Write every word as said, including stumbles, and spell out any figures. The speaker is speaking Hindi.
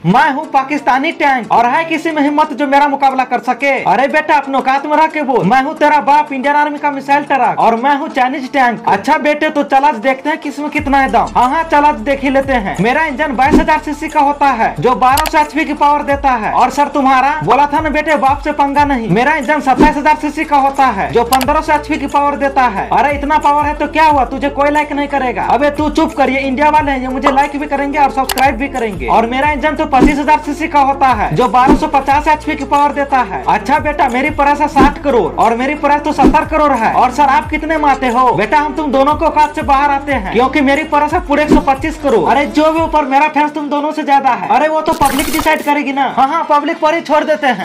मैं हूँ पाकिस्तानी टैंक और है किसी में हिम्मत जो मेरा मुकाबला कर सके। अरे बेटा अपने औकात में रह के बोल। मैं हूँ तेरा बाप इंडियन आर्मी का मिसाइल ट्रक और मैं हूँ चाइनीज टैंक। अच्छा बेटे तो चल आज देखते हैं किसमें कितना है दम। हाँ हाँ चल आज देख ही लेते हैं। मेरा इंजन बाईस हजार सीसी का होता है जो बारह सौ एचपी की पावर देता है। और सर तुम्हारा बोला था ना बेटे बाप से पंगा नहीं। मेरा इंजन सत्ताईस हजार सीसी का होता है जो पंद्रह सौ एचपी की पावर देता है। अरे इतना पावर है तो क्या हुआ, तुझे कोई लाइक नहीं करेगा। अबे तू चुप कर, ये इंडिया वाले हैं, ये मुझे लाइक भी करेंगे और सब्सक्राइब भी करेंगे। और मेरा इंजन तो पच्चीस हजार सीसी का होता है जो बारह सौ पचास एचपी की पावर देता है। अच्छा बेटा मेरी प्राइस है साठ करोड़ और मेरी प्राइस तो सत्तर करोड़ है। और सर आप कितने में आते हो? बेटा हम तुम दोनों को औकात से बाहर आते हैं क्योंकि मेरी प्राइस है पूरे एक सौ पच्चीस करोड़। अरे जो भी ऊपर मेरा फैंस तुम दोनों से ज्यादा है। अरे वो तो पब्लिक डिसाइड करेगी ना। हाँ हाँ पब्लिक पर ही छोड़ देते हैं।